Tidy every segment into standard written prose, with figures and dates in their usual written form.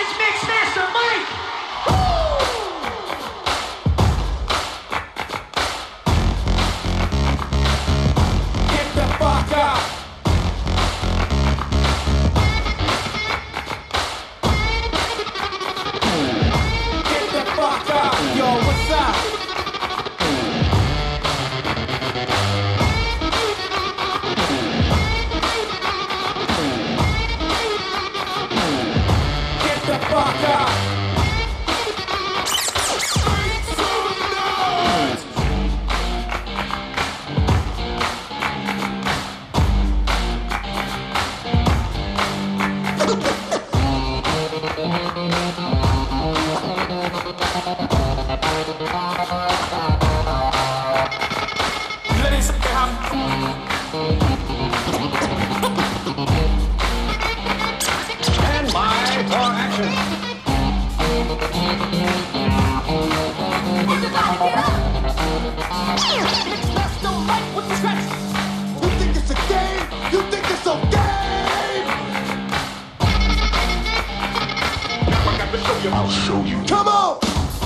I'll show you. Come on!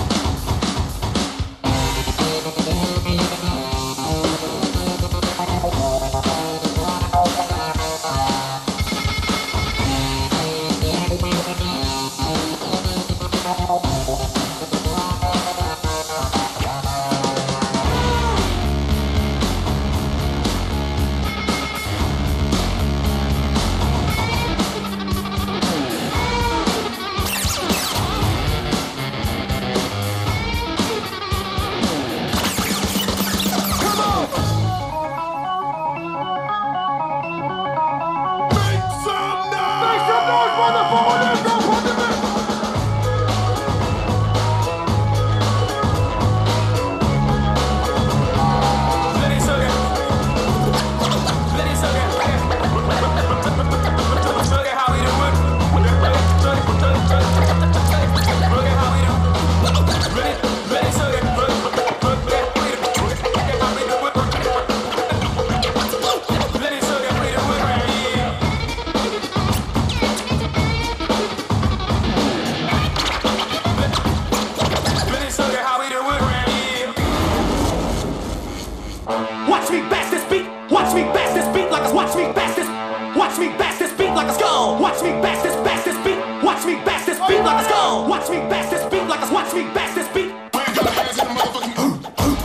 Watch me bash this beat. Watch me bash this beat like a watch me bash this. Watch me bash this beat like a skull. Watch me bash this beat. Watch me bash this beat like a skull. Watch me bash this beat like a watch me bash this beat. Wave your hands in the motherfucking.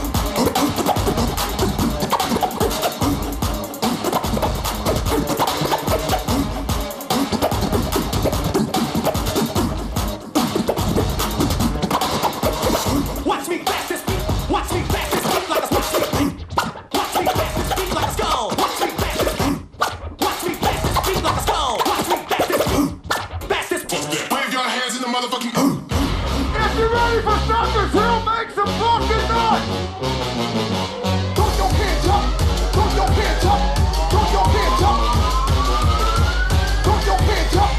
Watch me bash this beat. Watch me bash this beat like a watch me beat. Watch me bash this beat like a skull. Watch me bash this beat. Watch me bash this beat like a skull. Watch me bash this beat. Bash this beat. Wave your hands in the motherfucking. If you're ready for Suckers Hill, make some fucking noise! Throw your hands up! Throw your hands up! Throw your hands up! Throw your hands up!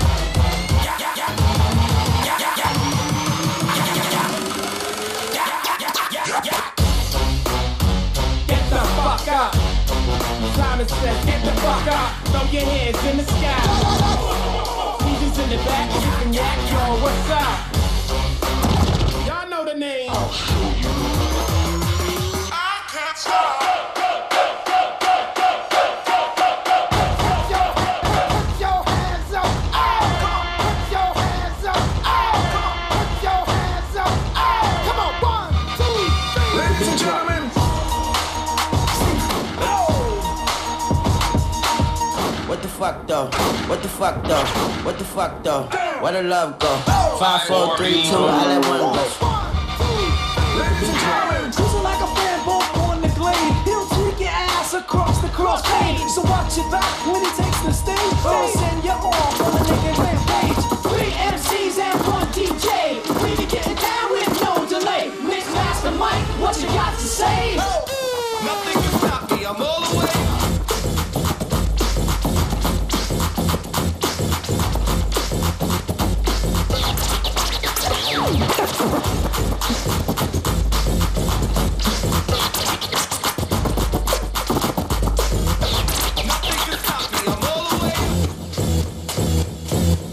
Get the fuck up. Simon says, get the fuck up. Throw your hands in the sky. Sneezers in the back, you can yak, yo, what's up? Y'all know the name. I'll show you. I can't stop. Put your hands up! Put your hands up! Put your hands up! Come on, 1, 2, 3. Ladies and gentlemen. What the fuck though? What the fuck though? What the fuck though? Where the love go? 5, 4, 3, 2, I let one go. Ladies and gentlemen. Cruising like a fanboy on the glade. He'll tweak your ass across the crossfade. So watch your back when he takes the stage. Don't send you off on a nigga rampage. 3 MCs and 1 DJ. We be getting down with no delay. Mix master Mike, what you got to say? Nothing can stop me, I'm all the way. Nothing can stop me, I'm all the way.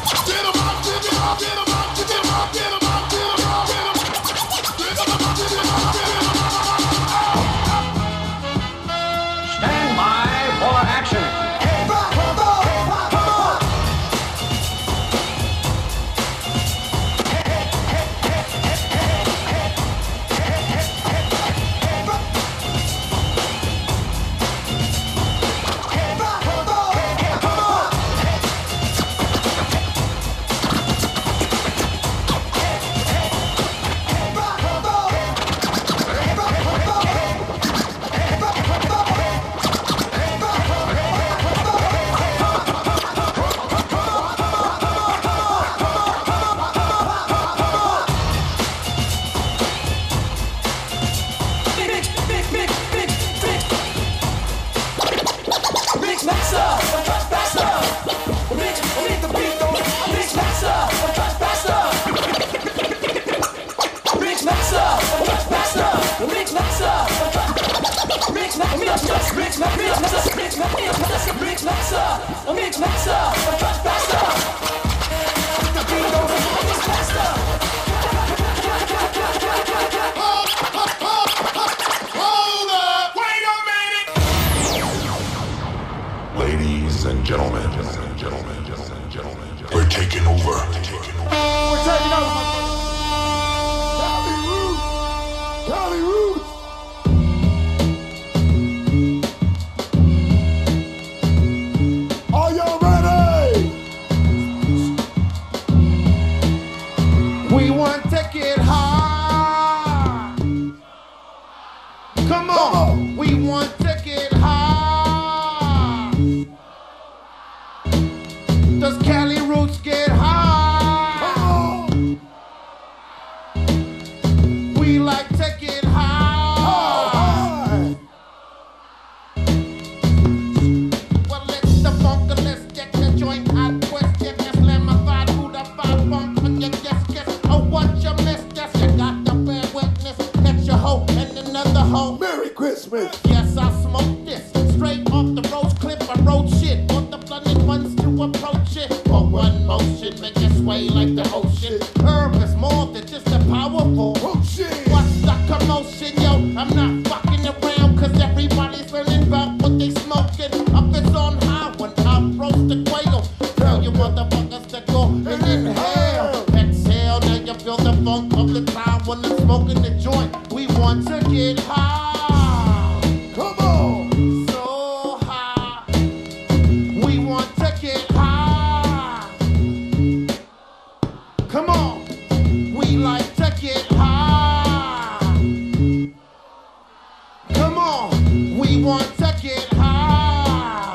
Stand by for action. Ladies and gentlemen, we're taking over. We're taking over. Cali Roots. Are y'all ready? We want to get high. Come on. We want to get high. Does Cali Roots get high? We like to get high. Well, it's the funk, let's get the joint out. Question, slam my thigh through the five bump. Yes, oh, what you missed, yes, you got to bear witness. Catch your hoe and another hoe. Merry Christmas. Yes, I smoked this straight off the rose clip. I wrote shit on the blunted ones to approach it. For one motion, make it sway like the ocean. Herb is more than just a powerful potion. What's the commotion, yo? I'm not fucking around, cause everybody's learning about what they smoking. Up is on high when I roast the quail. Tell you motherfuckers to go and inhale. Exhale, now you feel the funk of the time when I'm smoking the joint. We want to get high. Come on. So high. We want to get high. Come on. We like to get high. Come on. We want to get high.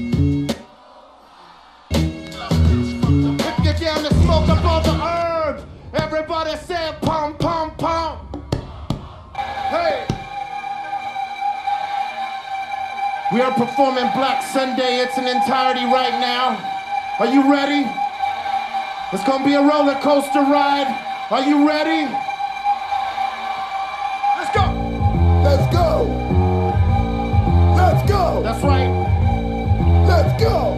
If you're down to smoke up all the herbs, everybody say pom pom pom. Hey. We are performing Black Sunday. It's an entirety right now. Are you ready? It's gonna be a roller coaster ride. Are you ready? Let's go. Let's go. Let's go. That's right. Let's go.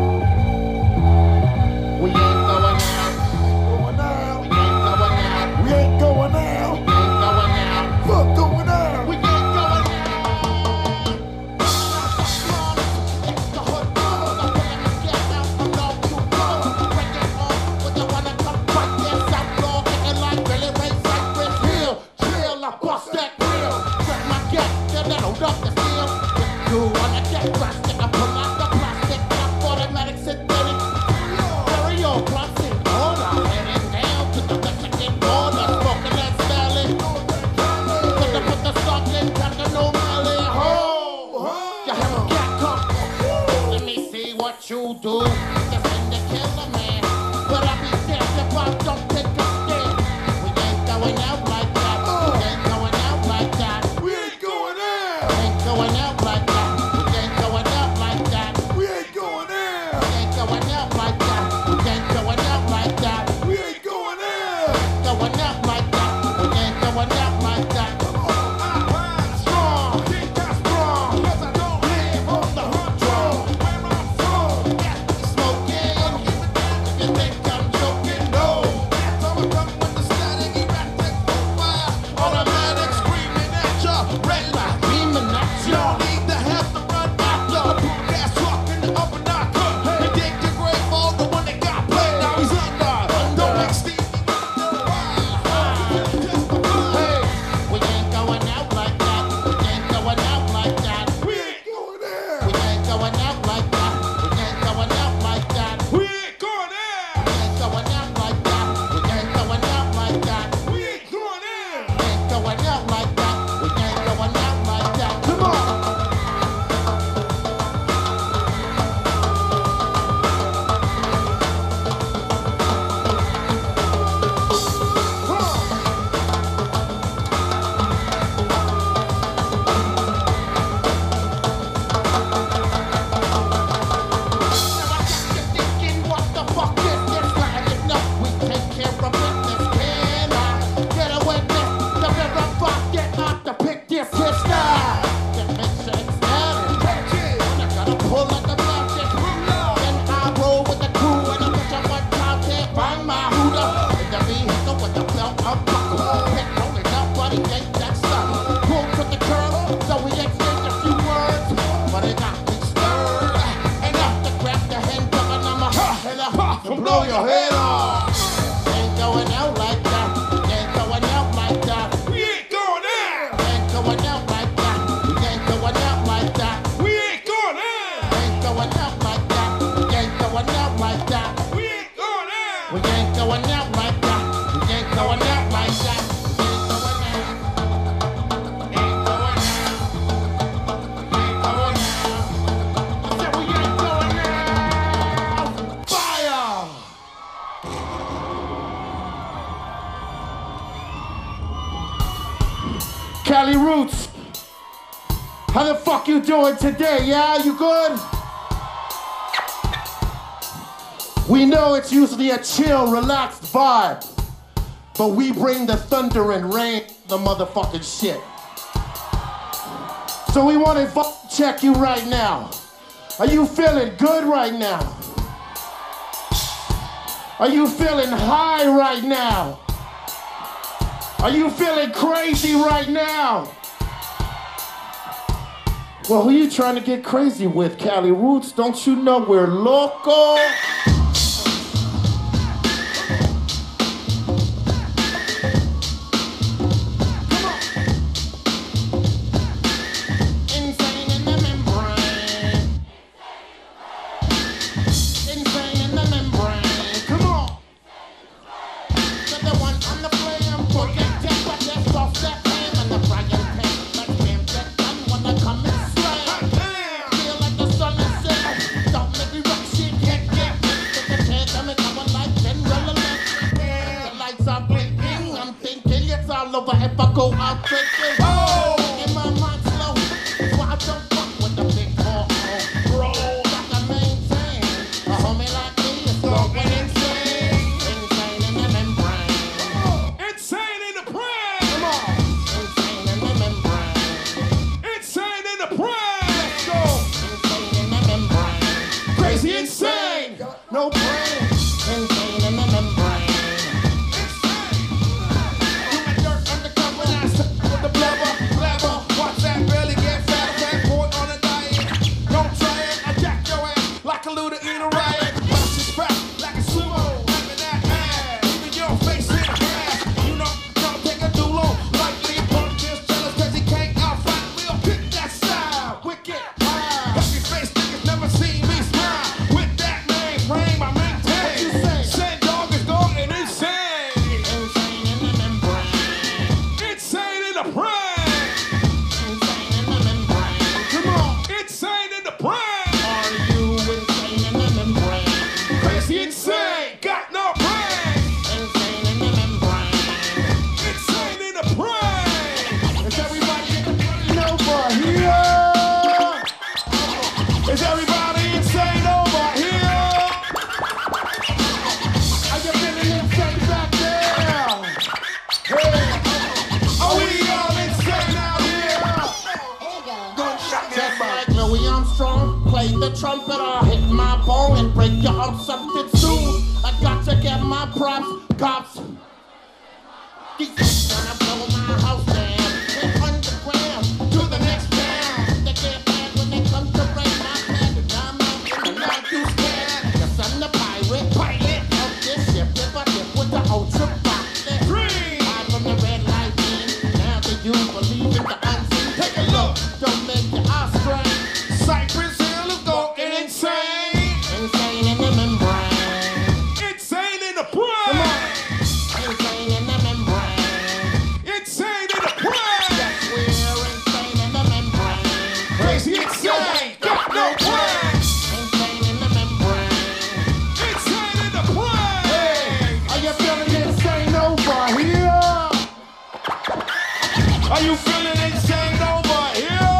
We ain't going out. Going out. We ain't going out. We ain't going out. We ain't going out. Fuck going out. We ain't going out. It's the hood. Get out from all you know. Break it off with the one that come right there. South Law, looking like Billy Ray what you do. Defend the killer man. But I be damned if I don't take a stand. We ain't going out like that. We ain't going out like that. We ain't going out. We ain't going out like that. We ain't going out like that. We ain't going out. We ain't going out like that. We ain't going out like that. We ain't going out. Going out like that. We ain't going out like that. Strong, think that's strong. 'Cause I don't live on the hunt road. Where I'm from, smoking. You think I'm joking? No. That's how I come with the static, erratic fire. Automatic screaming at ya, red light beaming at ya. Need to have to run after a punk ass truck in the upper knocker. And dig the grave for the one that got played. Now he's under. Don't make Stevie Hey, we ain't going out like that. We ain't going out like that. We ain't going out. We ain't going out like that. We ain't going out like that. We ain't going out. We ain't going out like that. We ain't going out like that. We ain't going out. We ain't going out like that. We ain't going out like that. Come on. What the fuck is this? Like it no, we take care of business. Can I get a witness to verify? Get out to pick this hit style. That makes sense. I gotta pull like a magic. Then I roll with the crew and I bitch up one time. Can't find my hooter. In the vehicle with the belt unbuckled. Can't roll it up, but he ain't that stuff. Pull to the curb, so we exchange a few words. But it got me stirred. Enough to grab the handgun and I'm a and blow your head off. Ain't going out like that. Ain't going out like that. We ain't going out. Ain't going out like that. We ain't going out like that. We ain't going out. Ain't going out like that. We ain't going out like that. We ain't going out. We ain't going out like that. We ain't going out like that. We ain't going out. Ain't going out. Ain't going out. I said we ain't going out. Fire! Cali Roots, how the fuck you doing today? Yeah, you good? We know it's usually a chill, relaxed vibe, but we bring the thunder and rain, the motherfucking shit. So we want to check you right now. Are you feeling good right now? Are you feeling high right now? Are you feeling crazy right now? Well, who you trying to get crazy with, Cali Roots? Don't you know we're local? Insane in the membrane. Insane in the membrane. Come on. To the one on the flame, forget that, but that's off that hand and the frying pan. Like damn, that gun wanna come and slam. Feel like the sun is set. Don't make me rock shit, get. Take the chance, I'm coming like 10 relevant. The lights are blinking, I'm thinking it's all over if I go out drinking. Oh, in my mind slow, so I don't fuck with the big ball. Bro, gotta maintain. A homie like me is going insane. Insane in the membrane. Insane in the brain. Come on. Insane in the membrane. Insane in the brain. Let's go. Insane in the membrane. Crazy insane. No brain. Insane in the membrane. You got dirt undercover. Now step with the blubber. Blabber. Watch that belly get fat. Fat boy on a diet. Don't try it. I jack your ass like a looter in a riot. Bust his back like a sumo. Having that ass. Even your face in the grass. You know, don't take a dulo. Likely punk just jealous cause he can't outright. We'll pick that style. Wicked. Happy face niggas never seen me smile. With that name, frame, my man. song. Play the trumpet or hit my bone and break your heart something soon. I got to get my props, cops. These gonna blow my house down. We're underground to the next round. They get mad when they come to break my head. I'm out in the night too scared. Cause I'm the pirate, pilot of this ship. If I dip with the ultraviolet. I'm from the red light in. Now that you believe in the unseen, take a look. Don't make your eyes strain. Cypress Hill is going insane. Insane in the membrane. Insane in the brain. Come on. Insane in the membrane. Insane in the brain. Yes, we're insane in the membrane. Crazy insane. Got no brain. Insane in the membrane. Insane in the brain. Hey, are you feeling insane over here? Are you feeling insane over here?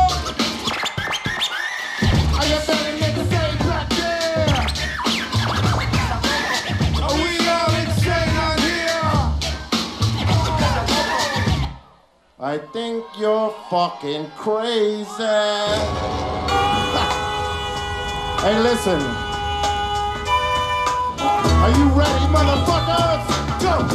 Are you feeling insane back there? Are we all insane on here? I think you're fucking crazy. Hey, listen. Are you ready, motherfuckers? Go.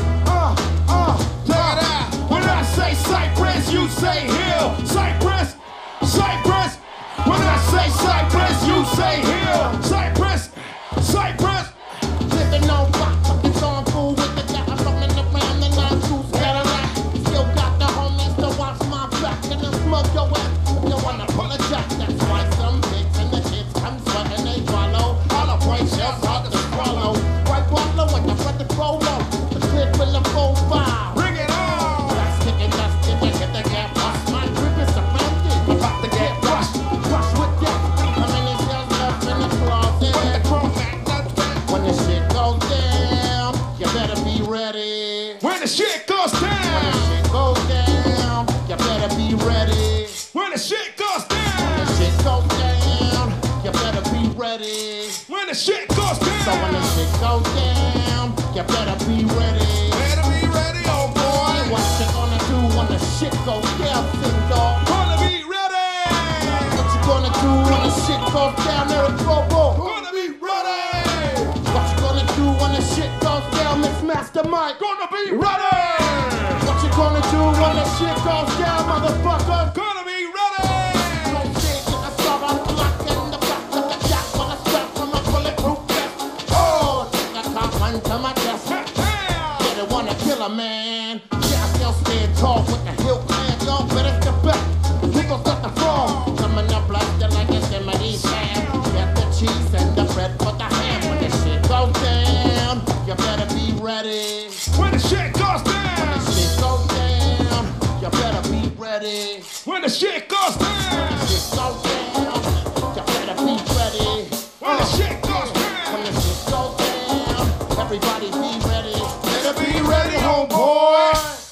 When I say Cypress, you say hill. Cypress, Cypress. When I say Cypress, you say hill. Cypress, Cypress. Living on rock, it's on fool with the guy. I'm rolling around the 9-2 Cadillac. Still got the homies to watch my back and then smoke your ass. You wanna pull a jack, that's why some pigs and the kids come sweating they follow. All the brain shells hard to swallow. White wallow when you put the polo. The kid will go by. Bring it on. That's kicking, hit the gap. Bust my grip is surrounded. About to get rushed. Rush with death. How many shells left in the closet? When the chrome back, When the shit goes down, you better be ready. when the shit goes When down. the shit goes down, you better be ready. When the shit goes When down. the shit goes down, you better be ready. When the shit goes So when the down. shit goes down, you better be ready. Better be ready, oh boy. What you gonna do when the shit goes down, sing dog? Gonna be ready. What you gonna do when the shit goes down, Eric Bobo? Gonna be ready. What you gonna do when the shit goes down, Miss Master Mike? Gonna be ready. What you gonna do when the shit goes down, motherfucker? Gonna be ready. Don't say it, I saw I'm black in the back of the jack when I strap from a bulletproof vest. Oh, take a top gun to my chest. Yeah, they wanna kill a man. Yeah, I still stand tall with the Hill Clan, y'all, but it's the best. Niggas got the fall. Coming up like the Yosemite Sam. Get the cheese and the bread for the ham. When the shit goes down, you better be ready. When the shit goes When down. the shit goes down, you better be ready. When the shit goes down. Shit goes down, you better be ready. When the shit goes When down. the shit goes down, everybody be ready. Better be ready, homeboy.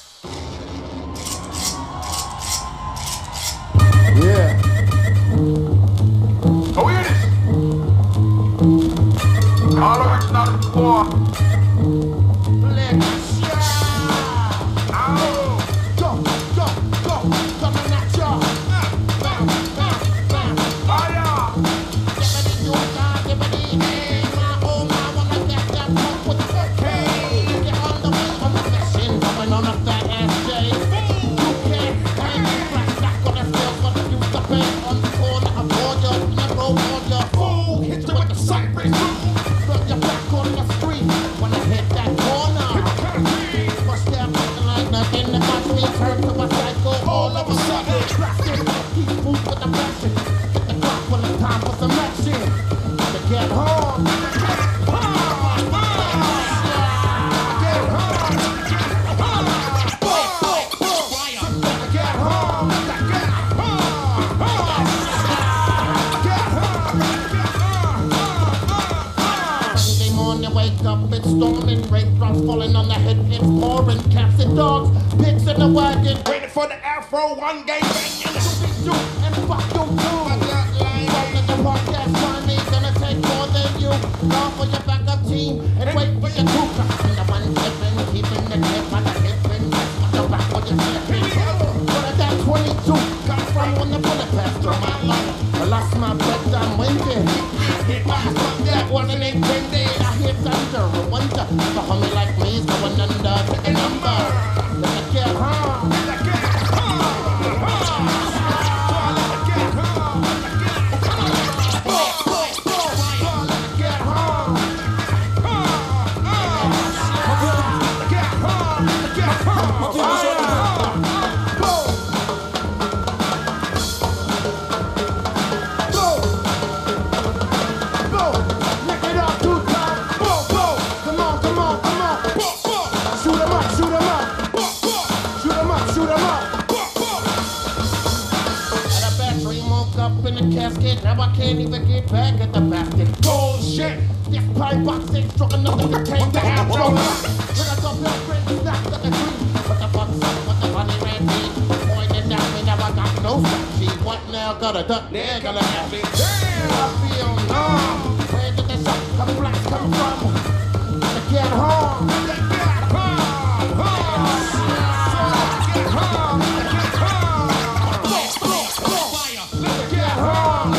Yeah. Oh, here it is. All original war. Let's shine. Ow. Go, go, go, coming at ya. Bam, bam, bam. Fire. Dippity you got, dippity hey. My wanna get that pump with the hey. Get on the way on the mission, coming on a fat ass day. You can't hang flat stack on the field, but you the band on the corner of Georgia, never on your fool. Hit you with the Cypress root. Rub your back on the street when I hit that corner. First step looking like nothing that got me turned to a psycho. All of a sudden, drastic, keep food with the passion. Hit the clock when it's time for some action. To get home. Sunday morning, wake up, it's storming, raindrops falling on the head, it's pouring, cats and dogs, pigs in the wagon, Waiting for the Afro one game banging. you and fuck you too. Rolling the podcast, money gonna take more than you. Call for your backup team and wait for your crew. Crossing the one tipping, keeping the tip on the hip and with the back when you're slipping. Where did that 22 come from when the bullet passed through my life? I lost my breath, I'm winning. it fast, but that wasn't intended. I hit thunder, a wonder. The homie like me is going under. Take a number. Let's get home. Let's get home. Now I can't even get back at the basket. Bullshit! This pipe box ain't strong enough to contain the outro. When I talk about great snaps at the tree. What the fuck's up? What the funny ran me? Pointing at me, now I got no flashy. What now? Got a duck there, gonna have me. Damn! I feel numb. Where did the shot come blacks come from? To get home. To get home. Get home. Get home. Let's get home.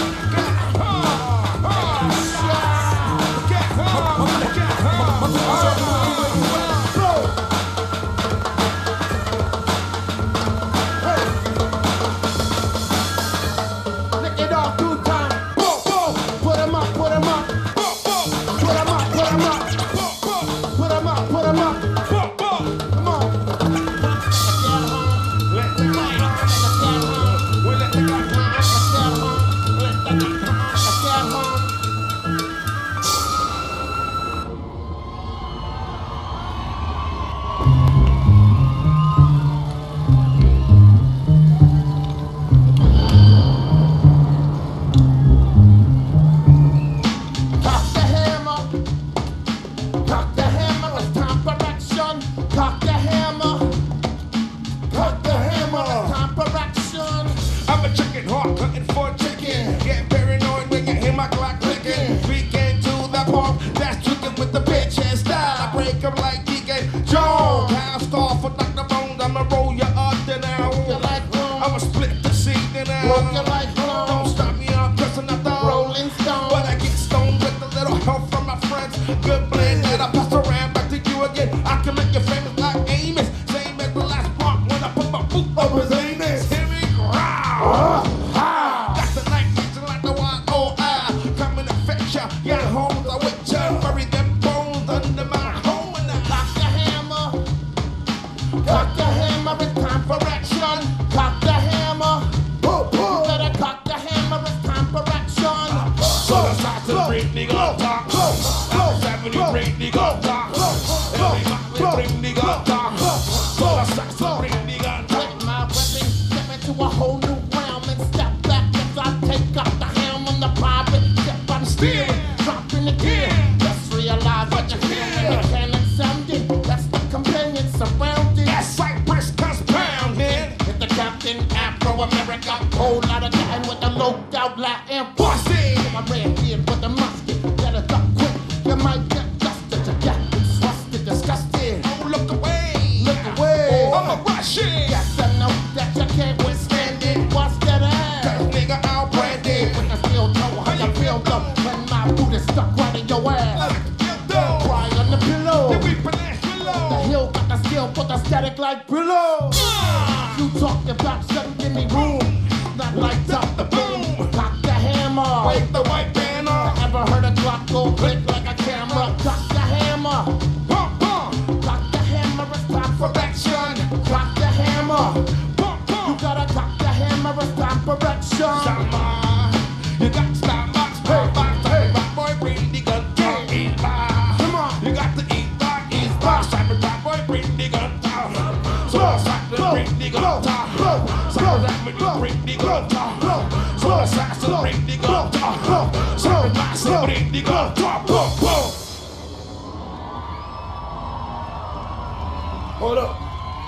Hold up.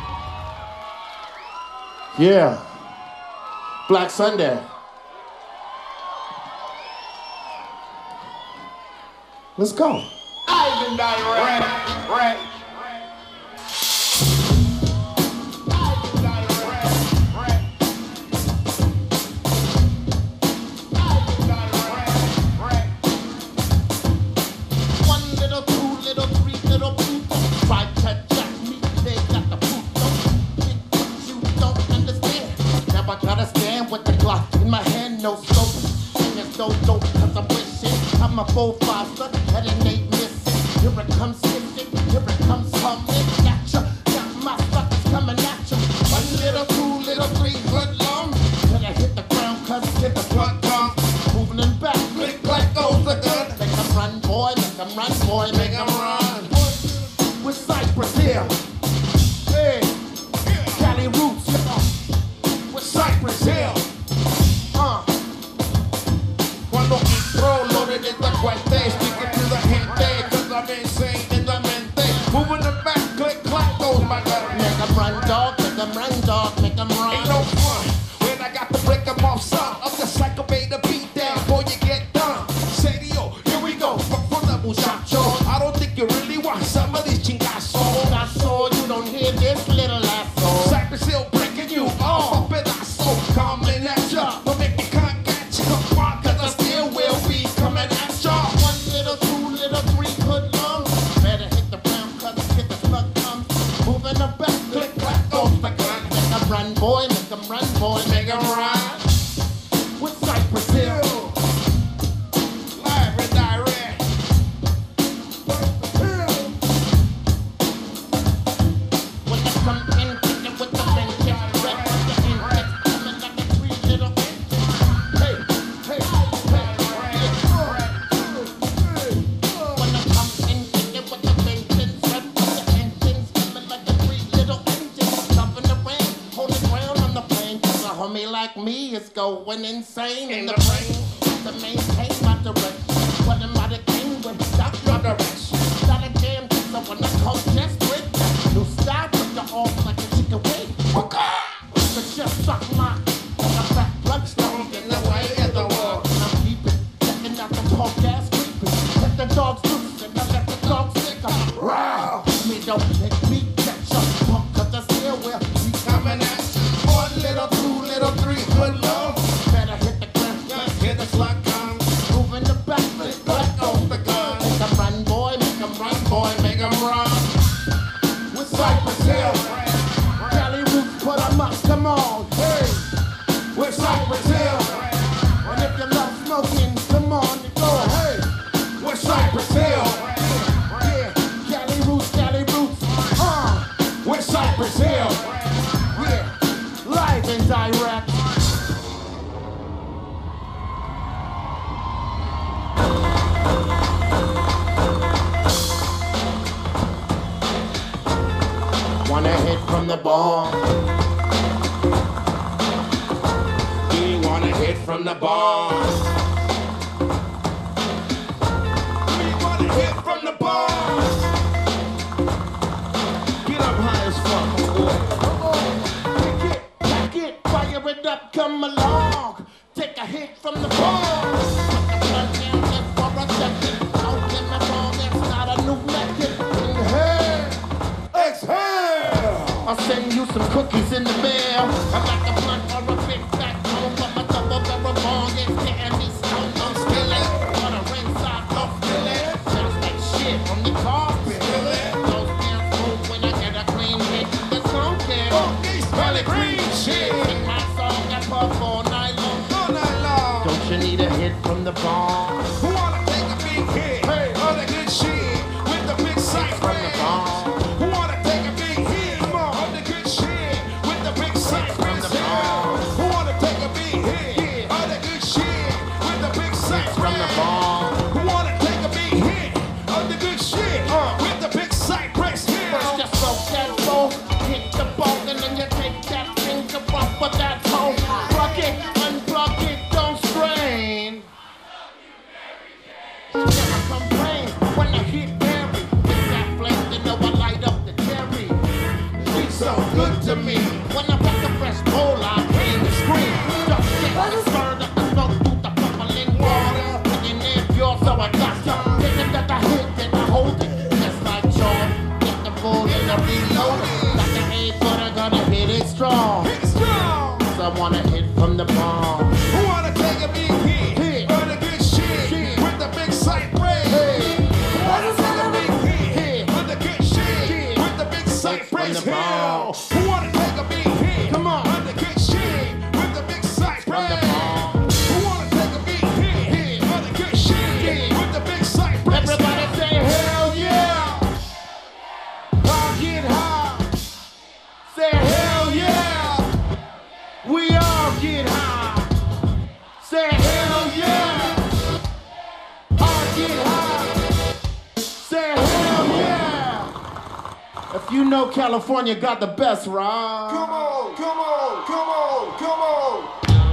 Yeah. Black Sunday. Let's go. Ivan Direct. Right. I'm a 4-5 stuck, heading 8 missing. Here it comes hitting, here it comes coming at ya. Got my suckers coming at ya. 1 little, 2 little, 3 foot long. Till I hit the ground, cause hit the front tongue. Moving in back, click, clack goes the gun. Make 'em run, boy, make 'em run, boy, make 'em run. With Cypress Hill, hey, Cali Roots, with Cypress Hill. Cuando entro, loaded in the cuente, speaking to the gente, cause I'm insane in the mente. Moving the back, click, clack goes my gun. Make 'em run, dog, make 'em run, dog, make 'em run. Ain't no fun when I got to break 'em off some of the psycho beta beat down, boy, you get done. Serio, here we go, from the muchacho. I don't think you really want some of these chingazos. I saw you don't hear this little asshole. Cypress Hill breaking you off, a pedazo, coming at ya. Don't make me can't catch you, cause I still will be coming at ya. 1 little, 2 little, 3 foot long. Better hit the ground, cause hit the slug comes. Moving the back, click, clack, goes the gun. Make 'em run, boy, make 'em run, boy, make 'em run. With Cypress Hill. Live and direct. When I come in, kicking with the vengeance, red with the index, coming like a 3 little engines. Hey, hey, hey, when I come in, kicking with the vengeance, red with the engines, coming like a 3 little engines. Jumping the rain, holding ground on the plane, cause a homie like me is going insane in the brain. To maintain my direction, what am I the king with Dr. Direction? Got a damn cause I wanna come just with that new style, put you off like a chicken wing. But just suck my, like a fat bloodstone in the way of the wall. And I'm peeping, checking out the punk ass creeping. Let the dogs loose and I let the dogs stick up. Wow, me don't let me catch up, punk, cause I still will be coming at you. 1 little, 2 little, 3 foot long. Better hit the ground, hit the slug come. Moving the back, click, clack goes the gun. Make 'em run, boy, make 'em run, boy, make 'em run. With Cypress Hill, Cali Roots, put 'em up, come on, hey. With Cypress Hill, and if you love smoking, come on and go, hey. With Cypress Hill, yeah, Cali Roots, with Cypress Hill, yeah, live and direct. Wanna hit from the ball. We wanna hit from the ball. We wanna hit from the ball. Get up high as fuck, boy. Pick it, pack it, fire it up, come along. Take a hit from the ball. Put the blood down just for a second. Don't get me wrong, it's not a new method. Inhale, exhale. I'll send you some cookies in the mail. I got the blunt or a big fat home, but my double barrel bong is getting me stoned. I'm skillet, but a ringside off fillet. Sounds like shit on the carpet. Those damn fools when I get a clean hit. The song can smell it green shit. Sing my song and puff all night long. All night long. Don't you need a hit from the bong? Who wanna take a big hit? Hey, all the good shit with the big side from the bong. Who wanna take a big hit? Come on, all the good shit with the big side from the bong. Who wanna take a big hit? All the good shit with the big side from the bong. Who wanna take a big hit? All the good shit with the big side press here. First you soak that bowl, hit the ball, and then you take that finger off of that hole. Plug it, unplug it, don't strain. Never complain when I hit Mary. Get that flame, you know I light up the cherry. She's so good to me. When I pack a fresh bowl, I clean the screen. Don't get the stirred up the smoke through the bubbling water. Thinking it's yours, so I got to. Thinking that I hit it, I hold it. Just like Jaws, get the bull and I reload it. Like an A, but I gotta hit it strong. Hit it strong. So I wanna hit from the bomb. Who wanna take a big hit? Or the good shit with the big sight? get high. Say hell yeah. If you know California got the best, right? Come on, come on, come on, come on.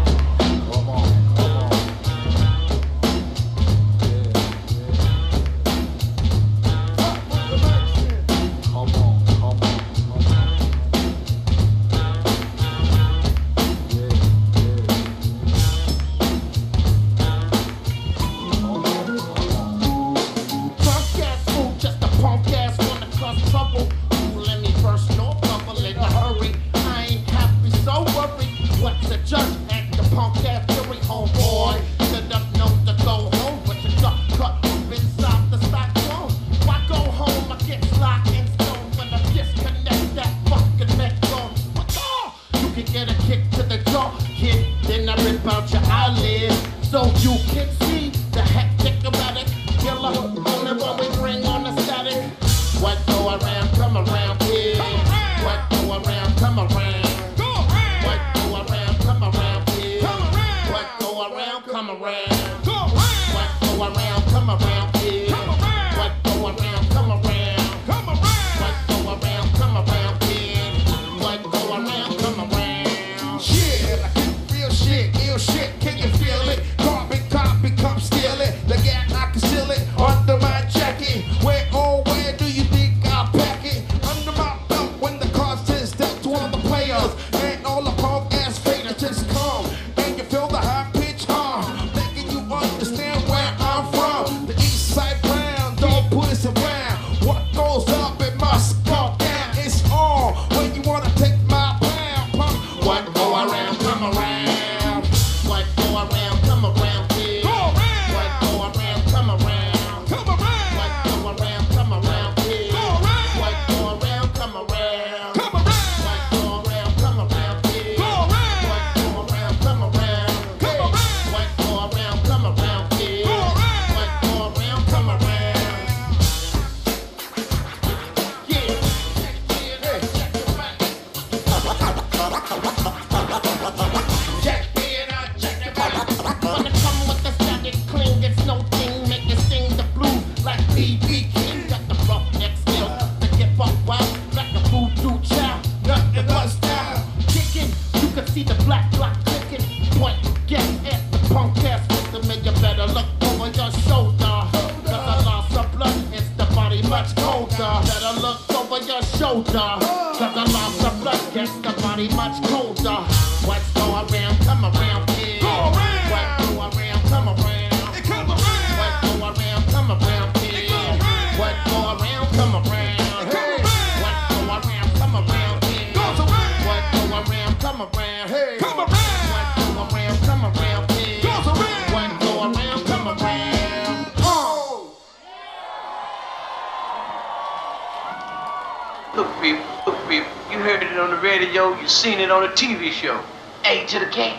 You seen it on a TV show. A to the K.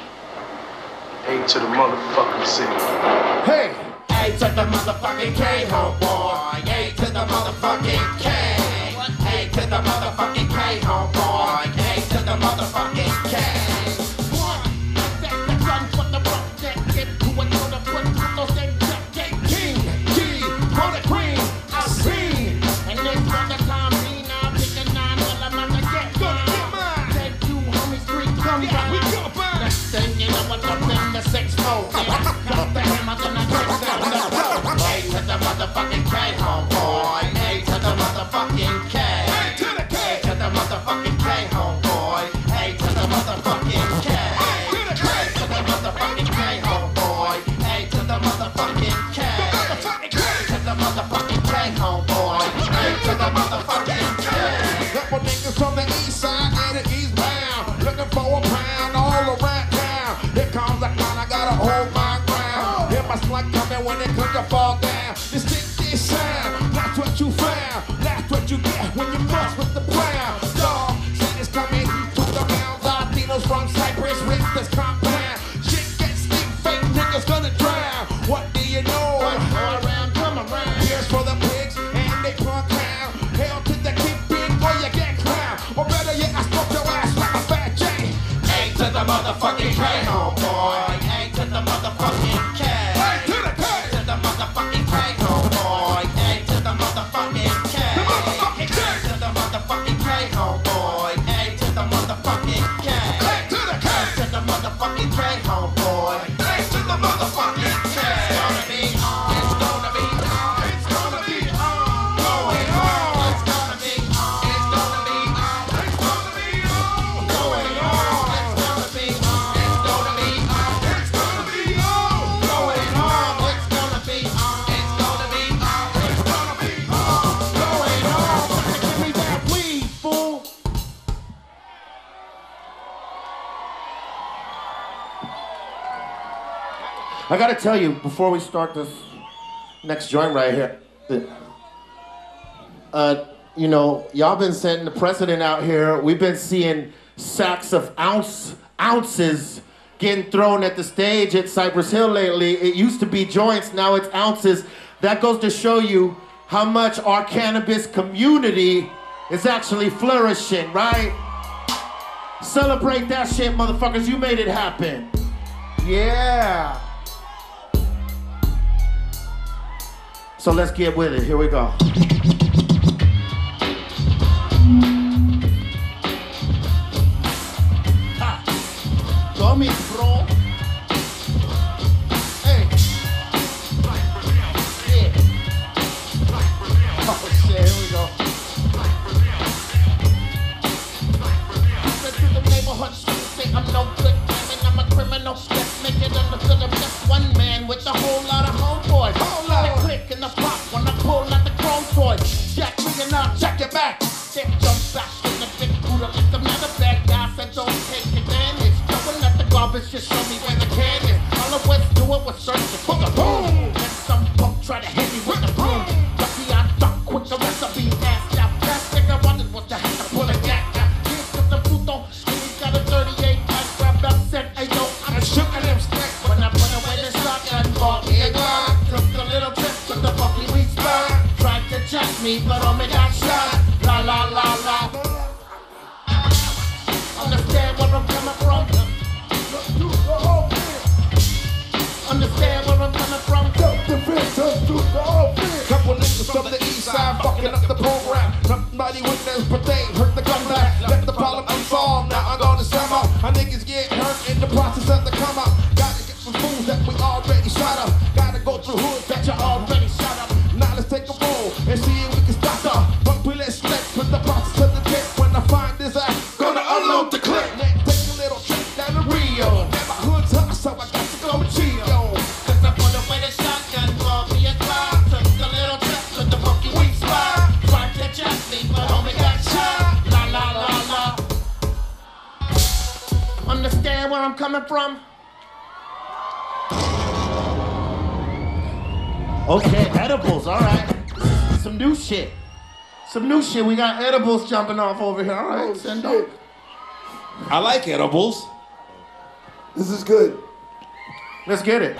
A to the motherfucking C. Hey! A to the motherfucking K, homeboy. A to the motherfucking K. A to the motherfucking K, homeboy. A to the motherfucking K. King, G, for the queen, I seen. And this for the time being, I'm picking 9mm to get mine. Take two homies, 3 come down. Next thing you know, what's up in the 6-4. Got the hammer, then I get down the floor. A to the motherfucking K, homeboy. A to the motherfucking K. A to the K. A to the motherfucking K, homeboy. A to the motherfucking K. A to the motherfucking K, homeboy. A to the motherfucking K. A to the motherfucking K, homeboy. A to the motherfucking K. Couple niggas from the east side and the eastbound, looking for a pound all around town. Here comes the clown, I gotta hold my ground. Hear my slug coming when it comes to fall down. This sticky sound, that's what you found. That's what you get when you mess with the brown. Dog, cities coming to the mounds. Latinos from Cyprus with this compound. Shit gets deep, fake niggas gonna drown. What do you know? Go around, come around. Here's for the pigs and they punk town. Hell to the keeping or you get clown. Or better yet, I spoke your ass like a fat J. A to the motherfucking K, homeboy. A to the motherfucking K. A to the K. To the motherfucking K, I gotta tell you, before we start this next joint right here, you know, y'all been setting the precedent out here. We've been seeing sacks of ounces getting thrown at the stage at Cypress Hill lately. It used to be joints, now it's ounces. That goes to show you how much our cannabis community is actually flourishing, right? Celebrate that shit, motherfuckers. You made it happen. Yeah. So let's get with it. Here we go. Dummy, bro. Hey. Yeah. Oh shit, here we go. To the neighborhood, say I'm no good man and I'm a criminal. Let's make it understood I'm just one man with a whole lot of homeboys. Whole lot of click in the pop when I pull out the chrome toy. Jack me and I'll check it back. Then jump back in the big Buddha like I'm not a bad guy. Said don't take advantage. Garbage, just show me where the can is. All of what's doing was search for the boom. And some punk try to hit me with the broom. Lucky I duck quick, the recipe asked out. Last thing I wanted was to have to pull a jack out. Here's to the Pluto, he's got a 38. I grabbed up, said, hey yo, I'm shook at him stick. When I put away the shotgun, bought me a gun. Took a little trip to the funky weed spot. Tried to check me, but only got shot. La la la la. Understand where I'm coming from? Understand where I'm coming from? Couple niggas from the east side fucking up the program. Nobody witness, but they heard the comeback. Let the problem unsolved. Now I'm gonna sum up. Our niggas get hurt in the process of the come up. Gotta get some fools that we already shot up. Gotta go through hoods that you already shot up. Now let's take a roll and see if we can stop the populist next with the process of the tip. When I find this act, gonna unload the clip. Take a little trip down to Rio. Never hood's hot, so I got to go and chill. Understand where I'm coming from? Okay, edibles, all right. Some new shit. Some new shit. We got edibles jumping off over here. All right, Sendo. I like edibles. This is good. Let's get it.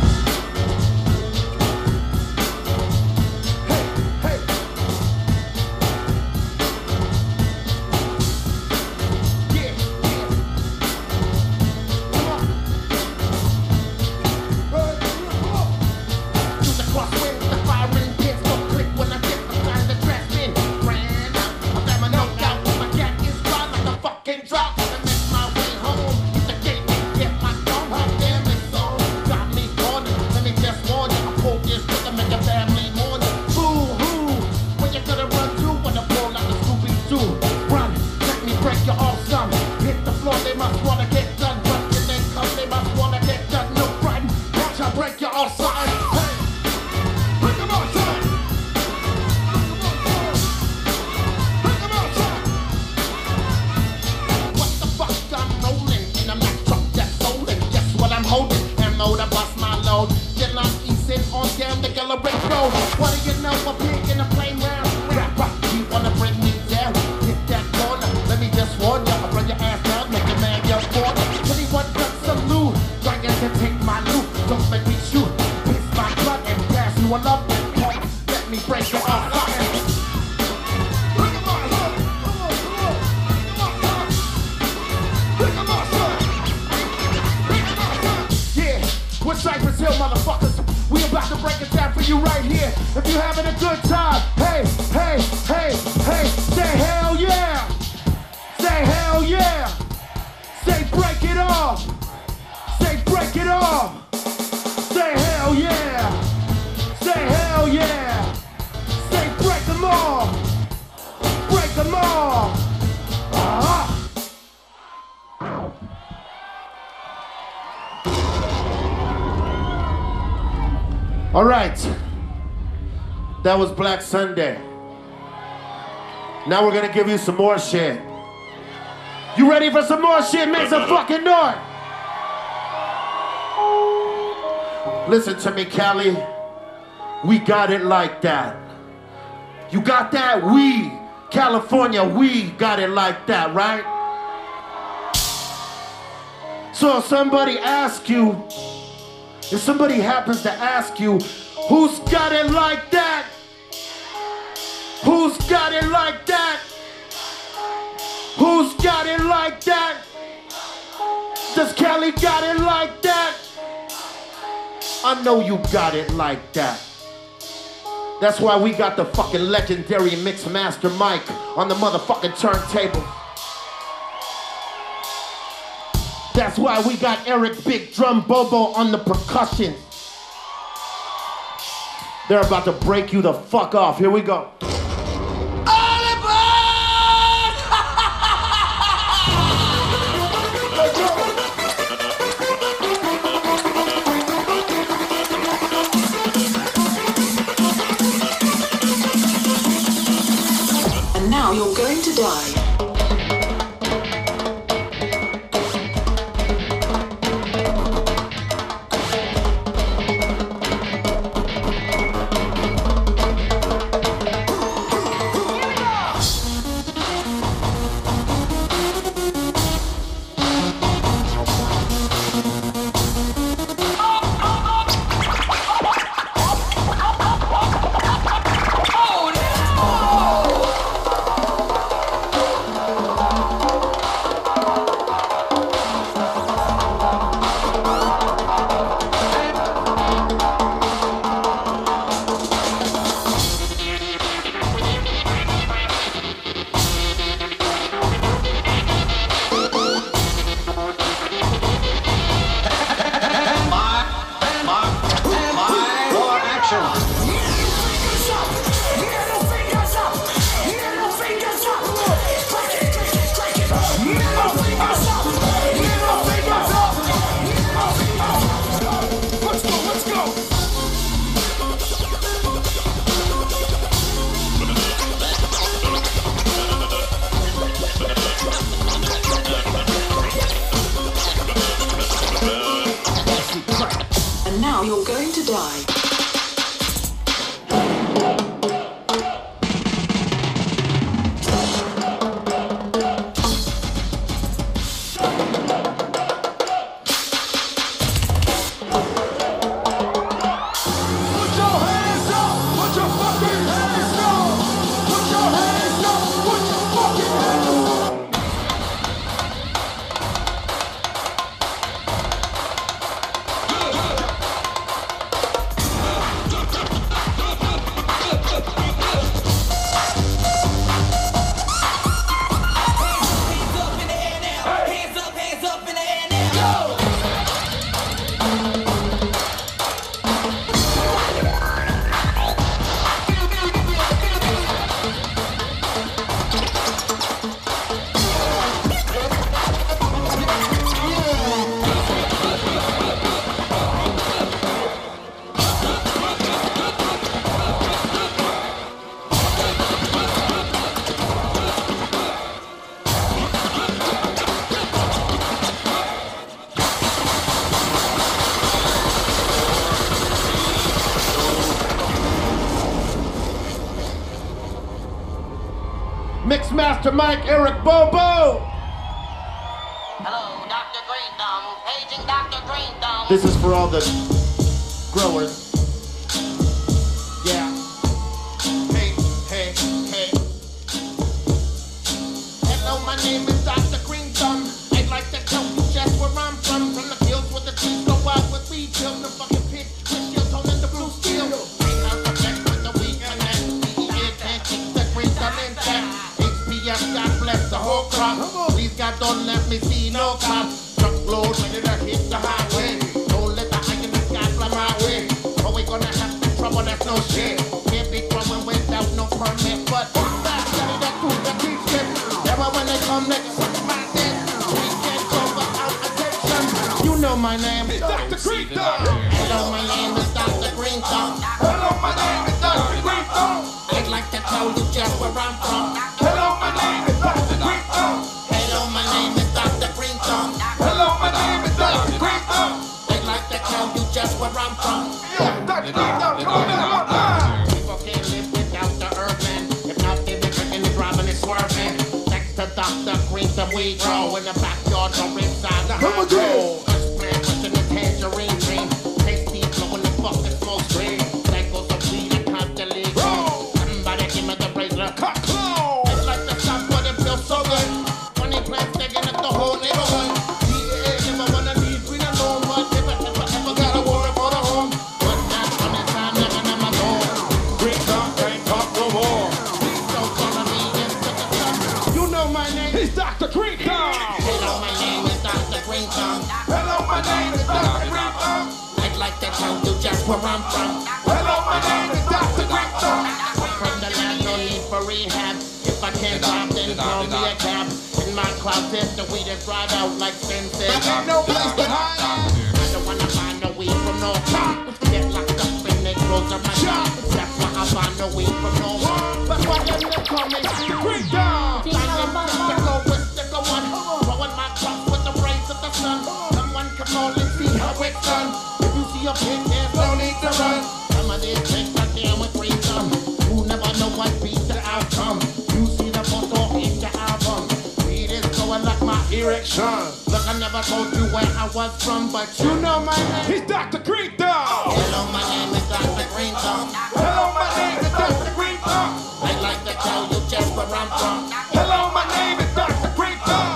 Cypress Hill, motherfuckers. We about to break it down for you right here. If you're having a good time, hey, hey, hey, hey, say hell yeah. Say hell yeah. Say break it off. Say break it off. Say hell yeah. Say hell yeah. Say break them off. Break them off. All right, that was Black Sunday. Now we're gonna give you some more shit. You ready for some more shit? Make some fucking noise. Listen to me, Cali. We got it like that. You got that? We, California, we got it like that, right? So if somebody asks you, if somebody happens to ask you, who's got it like that? Who's got it like that? Who's got it like that? Does Cali got it like that? I know you got it like that. That's why we got the fucking legendary Mix Master Mike on the motherfucking turntable. That's why we got Eric Big Drum Bobo on the percussion. They're about to break you the fuck off. Here we go. And now you're going to die. Now you're going to die. Mixmaster Mike, Eric Bobo. Hello, Dr. Green Thumb. Paging Dr. Green Thumb. This is for all the growers. Yeah. Hey, hey, hey. Hello, my name is Dr. Green Thumb. I'd like to tell you just where I'm from. From the fields where the trees go wild with weed. Build the fucking pit with steel tone and the blue steel. Greenhouse effect with the weed connect. PEA can't keep the green thumb intact. God bless the whole crop. Please God don't let me see no cop. Truck load ready to hit the highway. Don't let the iron in the sky fly my way. Or we gonna have some trouble, that's no shit. Can't be throwing without no permit. But that study that cool, that teach it. Never when they come next to my dick. We can't go without attention. You know my name is Dr. Green Thumb. Hello, my name is Dr. Green Thumb. Hello, my name is Dr. Green Thumb. I'd like to tell you just where I'm from. Hello, my name is Dr. Green Thumb. Hello, my name is Dr. Green Thumb. Hello, my name is Dr. Green Thumb. I'd like to tell you just where I'm from. we throw in the backyard or inside the household. Pushing the tangerine dream. Tasty, blowing the fucking smoke screen. Cycles of weed and constantly grow. Somebody give me the razor. Cut close. It's like the shop, but it feels so good. 20 plants taking up the whole neighborhood. DEA never wanna leave, we don't know what. Never gotta worry for the home. But not when it's time, never my door. Green come, can't talk no more. Please don't follow me into the sun. You know my name. He's Dr. Green Thumb. Hello, my name is Dr. Green Thumb. Hello, my name is Dr. Green Thumb. I'd like to tell you just where I'm from. Hello, my name is Dr. Green Thumb. From the land, no need for rehab. If I can't drive, then call me a cab. In my closet, the weed is dried out like Sin said. Ain't no place to hide. I don't wanna buy no weed from no cop. Get locked up and they close up my shop. That's why I buy no weed from no one. But why them they call me Green Thumb? Growing my crops with the rays of the sun. Someone come on and see how it's done. If you see a pig, there's no need to run. Some of these tricks are damn with Green Thumb. You never know what beats the outcome. You see the photo in the album. Weed is going like my erection. Look, I never told you where I was from, but you know my name. He's Dr. Green Thumb. Hello, my name is Dr. Green Thumb. Hello, my name is Dr. Green Thumb. I'd like to tell you just where I'm from. Hello, my name is Dr. Green Thumb.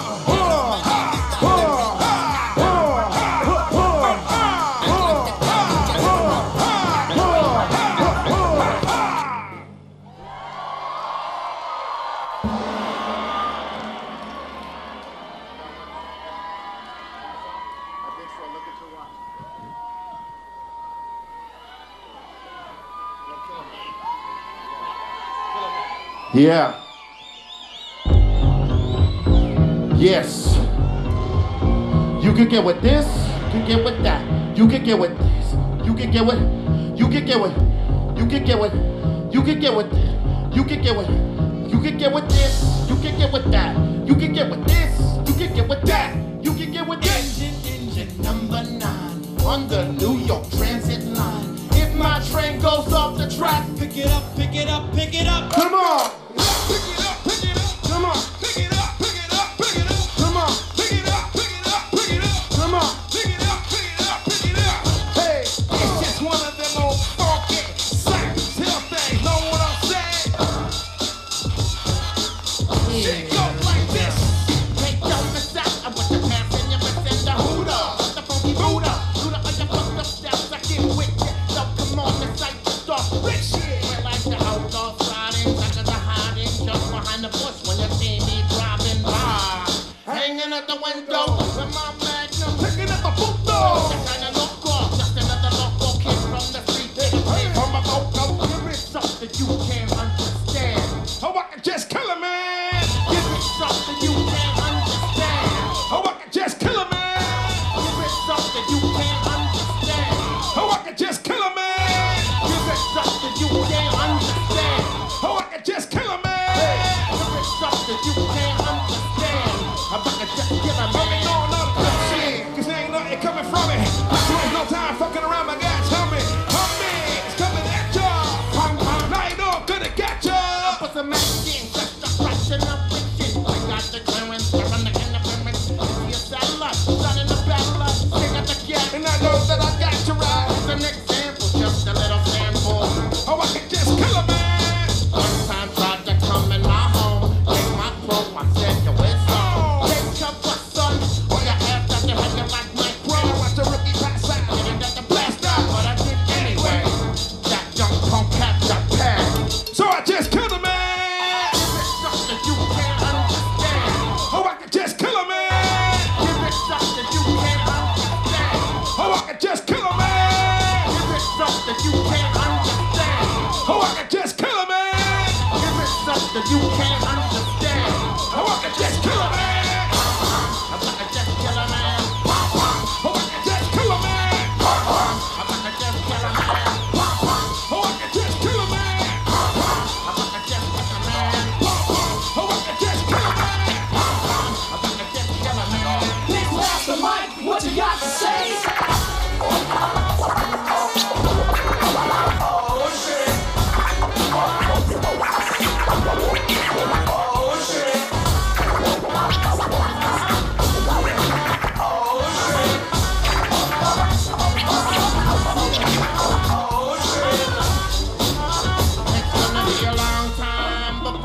Yeah. Yes. You can get with this, you can get with that. You can get with this, you can get with, you can get with, you can get with, you can get with, you can get with, you can get with this, you can get with that. You can get with this, you can get with that. You can get with this. Engine number 9 on the New York Transit line. If my train goes off the track, pick it up, pick it up, pick it up. Come on. Pick it up, pick it up. Come on. Pick it up, pick it up, pick it up. Come on. Pick it up, pick it up, pick it up. Come on. Pick it up, pick it up, pick it up. Hey, it's just one of them old funky sack till things. Know what I'm saying? It goes like this. Take down the sack. I want the pass in your wrist and the hooter. The funky Buddha. Buddha on your fucked up steps. I get with you. So come on, the sight to start rich shit. We're like the outlaws riding. Suckers are hiding just behind the bush when you see me driving by. Hanging at the window with my magnum. Picking up a boot though. That kind of loco. Just another local kid from the street. Hey, from a loco. There is something you can't understand. Oh, I can just kill a man. Give me something you can't understand. Oh, I can just kill a man. Give me something you can't understand. Oh, I can just kill a man. Give me something you can't understand. Oh, I can just kill a man. Give me something you can't understand. I'm about to just kill a man.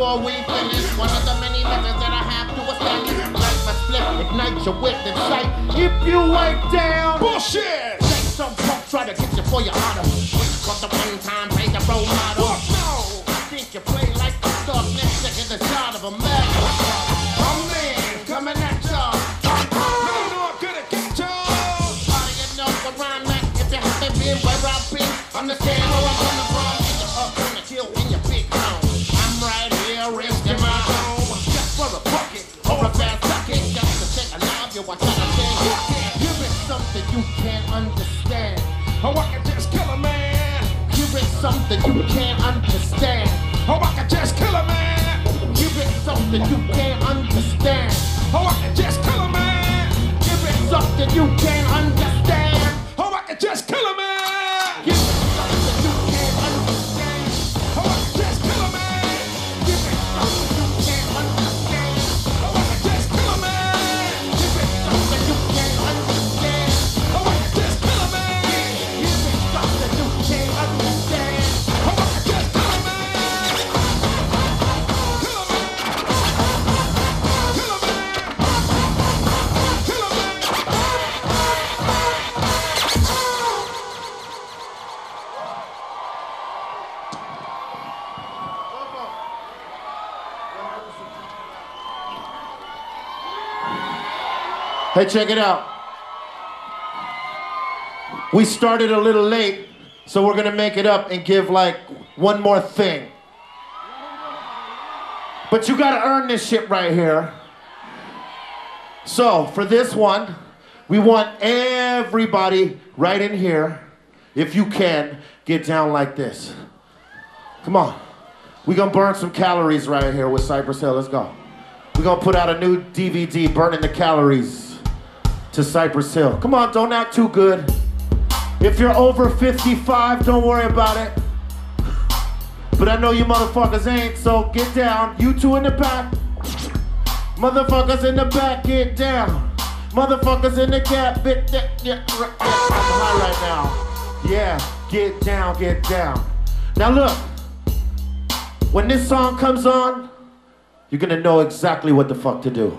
before we finish. One of the many methods that I have to establish. Light my split, ignite your wit and sight. If you ain't down, Bullshit! take some punk, try to get you for your honor. Cause the one time play the role model. Fuck no! I think you play like a star. Next second, the shot of a man. I'm man, coming at y'all. No, I'm gonna get y'all! How do you know where I'm at? If you haven't been where I've been, understand where I'm coming from. In the up, gonna kill in your big home. I'm right here, risking my home. Just for a bucket or a fast bucket. Just to take a love you, I gotta say. Give it something you can't understand. Oh, I can just kill a man! Give it something you can't understand. Oh, I can just kill a man! Give it something you can't understand. Oh, I can just kill a man! Give it something you can't understand. Oh, I can just kill a man! Give it something you can't understand. Oh, I can just kill a man! Give it something you can't understand. Oh, I can just kill a man! Give it something you can't understand. Oh, I can just kill a man! Give it something you can't understand. Oh, I can just kill a man! Kill a man! Kill a man! Kill a man! Hey, check it out. We started a little late, so we're gonna make it up and give like one more thing. But you gotta earn this shit right here. So for this one, we want everybody right in here, if you can, get down like this. Come on. We're gonna burn some calories right here with Cypress Hill. Let's go. We're gonna put out a new DVD, Burning the Calories, to Cypress Hill. Come on, don't act too good. If you're over 55, don't worry about it. But I know you motherfuckers ain't, so get down. You two in the back. Motherfuckers in the back, get down. Motherfuckers in the gap, bit I'm high right now. Yeah, get down, get down. Now look, when this song comes on, you're gonna know exactly what the fuck to do.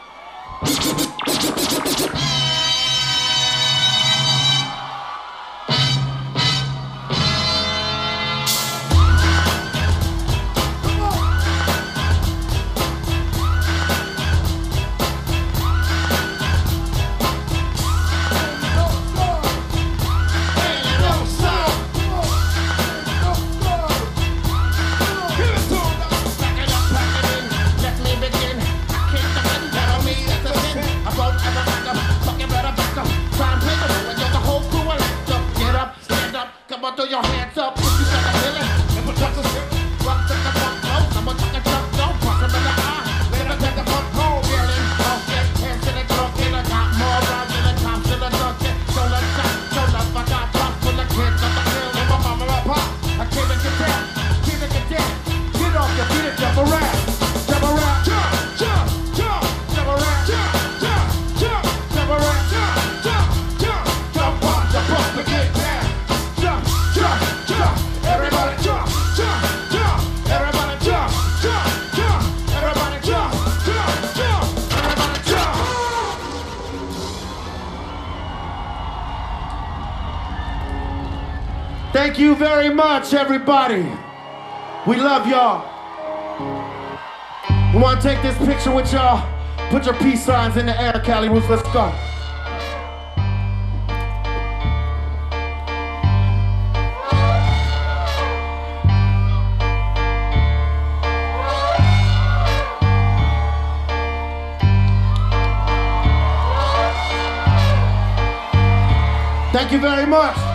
Throw your hands up if you got a feeling. And protect the shit. Rock to the funk close. I'm gonna take a jump, don't cross him in the eye. Let him take the funk home, yelling. Okay, hands to the drunk, and I got more rounds than the cops to the junkie. So let's shot, so let's fuck out, pop for the kids of the hill. And my mama and pop. I came to get down, came to get down. Get off your feet and jump around. Jump around, jump, jump, jump. Jump around, jump, jump, jump. Jump around, jump, jump, jump. Jump up and get down. Jump, jump, jump. Everybody jump, jump, jump. Everybody jump, jump, jump. Everybody jump, jump, jump. Everybody jump. Thank you very much, everybody. We love y'all. We want to take this picture with y'all. Put your peace signs in the air, Cali Roots. Let's go. Thank you very much.